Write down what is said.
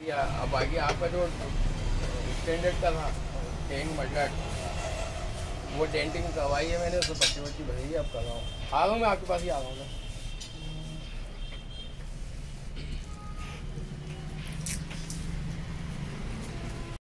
बाकी आपका जो स्टैंडर्ड का था टैंक मडगार्ड, वो डेंटिंग करवाई है मैंने, उसमें पट्टी वट्टी भरी है, अब कर रहा हूँ। आ रहा हूँ मैं आपके पास ही आ रहा हूँ मैं।